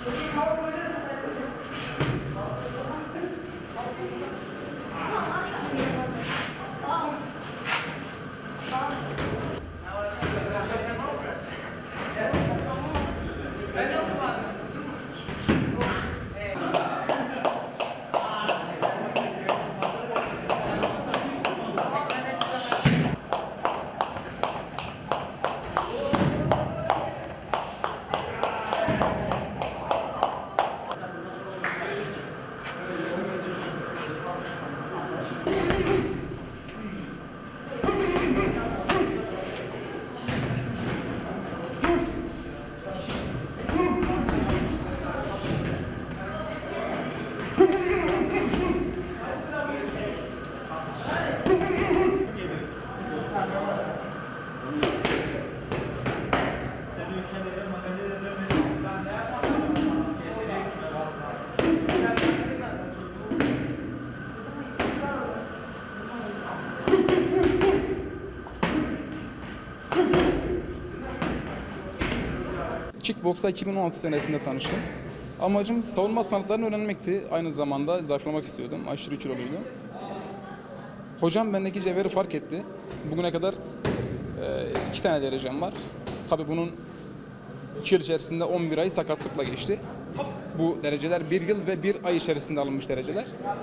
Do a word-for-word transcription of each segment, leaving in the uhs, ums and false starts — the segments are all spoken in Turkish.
Kickboks'a iki bin on altı senesinde tanıştım. Amacım savunma sanatlarını öğrenmekti. Aynı zamanda zayıflamak istiyordum. Aşırı kiloluydum. Hocam bendeki cevheri fark etti. Bugüne kadar e, iki tane derecem var. Tabii bunun iki yıl içerisinde on bir ay sakatlıkla geçti. Bu dereceler bir yıl ve bir ay içerisinde alınmış dereceler.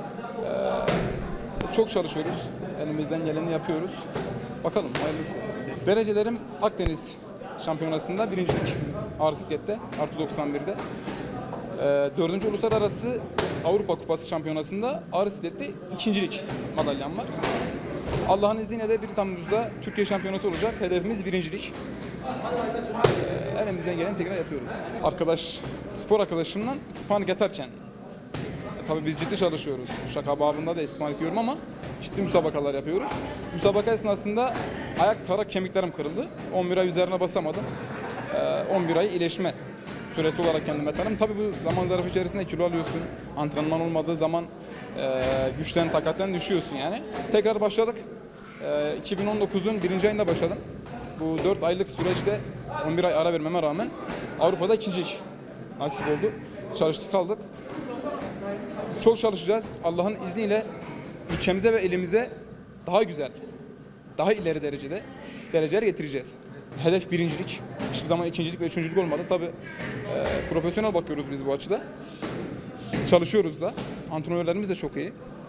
E, çok çalışıyoruz. Elimizden geleni yapıyoruz. Bakalım hayırlısı. Derecelerim Akdeniz Şampiyonası'nda birincilik ağır bisiklette artı doksan birde. E, dördüncü Uluslararası Avrupa Kupası Şampiyonası'nda ağır bisiklette ikincilik madalyam var. Allah'ın izniyle de bir Temmuz'da Türkiye Şampiyonası olacak. Hedefimiz birincilik. E, elimizden gelen tekrar yapıyoruz. Arkadaş, spor arkadaşımla sparring atarken, e, tabii biz ciddi çalışıyoruz. Şaka babında da sparring diyorum ama ciddi müsabakalar yapıyoruz. Müsabaka esnasında ayak tarak kemiklerim kırıldı. on bir ay üzerine basamadım. E, on bir ay iyileşme süresi olarak kendime tanım. Tabii bu zaman zarfı içerisinde kilo alıyorsun. Antrenman olmadığı zaman e, güçten, takatten düşüyorsun yani. Tekrar başladık. E, iki bin on dokuzun birinci ayında başladım. Bu dört aylık süreçte on bir ay ara vermeme rağmen Avrupa'da ikincilik nasip oldu. Çalıştık kaldık. Çok çalışacağız. Allah'ın izniyle ülkemize ve elimize daha güzel, daha ileri derecede dereceler getireceğiz. Hedef birincilik. Hiçbir zaman ikincilik ve üçüncülük olmadı. Tabii e, profesyonel bakıyoruz biz bu açıda. Çalışıyoruz da. Antrenörlerimiz de çok iyi.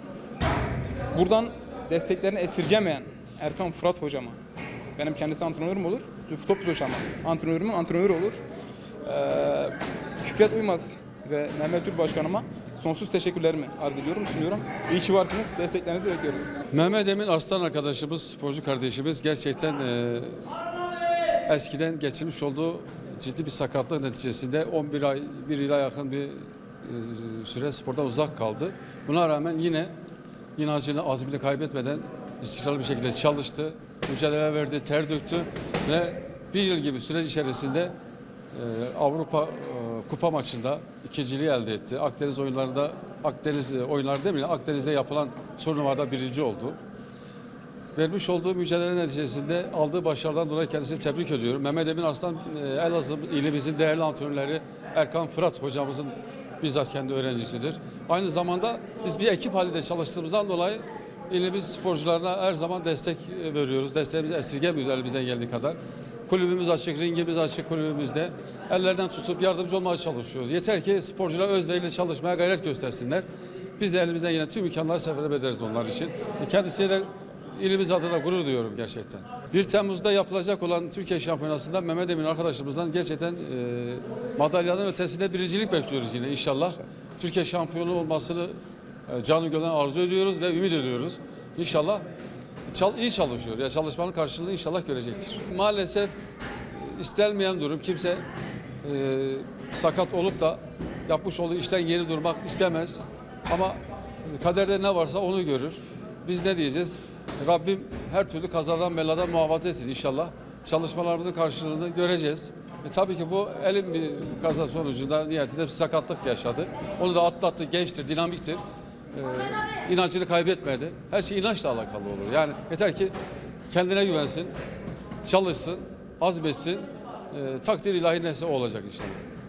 Buradan desteklerini esirgemeyen Erkan Fırat hocama, benim kendisi antrenörüm olur. Zülfü Topuz hocama, antrenörümün antrenörü olur. E, Fikret Uymaz ve Mehmet Türk Başkanıma sonsuz teşekkürlerimi arz ediyorum, sunuyorum. İyi ki varsınız, desteklerinizi bekliyoruz. Mehmet Emin Arslan arkadaşımız, sporcu kardeşimiz gerçekten e, eskiden geçirmiş olduğu ciddi bir sakatlık neticesinde on bir ay, bir yıla yakın bir e, süre spordan uzak kaldı. Buna rağmen yine inancını, azmini kaybetmeden istikrarlı bir şekilde çalıştı, mücadele verdi, ter döktü ve bir yıl gibi süreç içerisinde e, Avrupa e, Kupa maçında ikinciliği elde etti. Akdeniz oyunlarında, Akdeniz oyunları değil mi? Akdeniz'de yapılan turnuvada birinci oldu. Vermiş olduğu mücadele neticesinde aldığı başarıdan dolayı kendisini tebrik ediyorum. Mehmet Emin Arslan, Elazığ ilimizin değerli antrenörleri Erkan Fırat hocamızın bizzat kendi öğrencisidir. Aynı zamanda biz bir ekip halinde çalıştığımızdan dolayı ilimiz sporcularına her zaman destek veriyoruz. Desteğimizi esirgemiyoruz elimizden geldiği kadar. Kulübümüz açık, ringimiz açık kulübümüzde. Ellerinden tutup yardımcı olmaya çalışıyoruz. Yeter ki sporcular özveriyle çalışmaya gayret göstersinler. Biz de elimizden gelen tüm imkanları seferber ederiz onlar için. Kendisiyle de ilimiz adına gurur duyuyorum gerçekten. bir Temmuz'da yapılacak olan Türkiye Şampiyonası'nda Mehmet Emin arkadaşımızdan gerçekten e, madalyanın ötesinde birincilik bekliyoruz yine inşallah. Türkiye şampiyonu olmasını e, canı gönülden arzu ediyoruz ve ümit ediyoruz. İnşallah çal, iyi çalışıyor. Ya çalışmanın karşılığını inşallah görecektir. Maalesef istenmeyen durum, kimse e, sakat olup da yapmış olduğu işten geri durmak istemez. Ama kaderde ne varsa onu görür. Biz ne diyeceğiz? Rabbim her türlü kazadan beladan muhafaza etsin inşallah. Çalışmalarımızın karşılığını göreceğiz. E, tabii ki bu elin bir kaza sonucunda nihayetinde bir sakatlık yaşadı. Onu da atlattı, gençtir, dinamiktir. E, inancını kaybetmedi. Her şey inançla alakalı olur. Yani yeter ki kendine güvensin, çalışsın, azmetsin. E, takdir ilahi neyse o olacak inşallah.